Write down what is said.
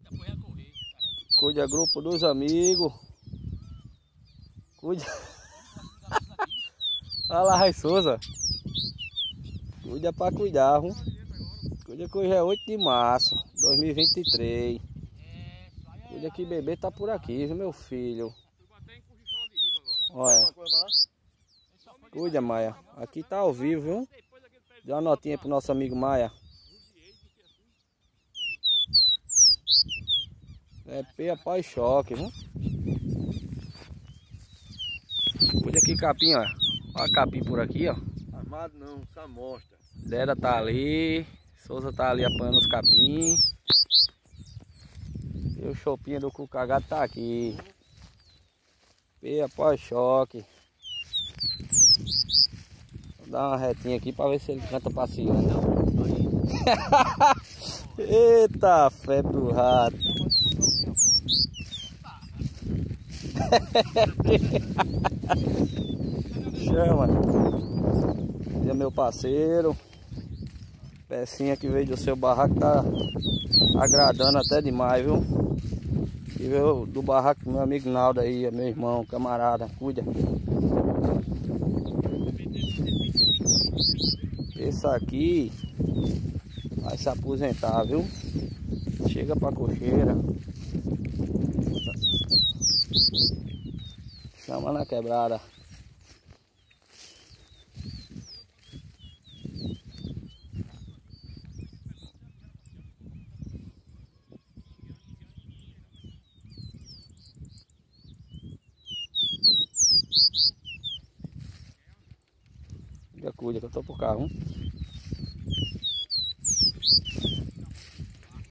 Cuida grupo dos amigos. Cuida. Olha lá, Rai Souza. Cuida pra cuidar, viu? Cuida que hoje é 8 de março de 2023. Cuida que bebê tá por aqui, viu, meu filho? Olha. Cuida, Maia. Aqui tá ao vivo, viu? Dê uma notinha pro nosso amigo Maia. É peia, pau e choque, viu? Cuida aqui, capim, ó. Olha a capim por aqui, ó. Armado não, só mostra. Dera tá ali. Souza tá ali apanhando os capim. E o chopinho do cu cagado tá aqui. Peia, pau e choque. Vou dar uma retinha aqui pra ver se ele canta passeando. Eita, febre do rato. Chama. E meu parceiro. Pecinha que veio do seu barraco tá agradando até demais, viu? E veio do barraco do meu amigo Naldo aí, meu irmão, camarada, cuida. Esse aqui vai se aposentar, viu? Chega pra cocheira. Chama na quebrada. Cuida que eu tô pro carro.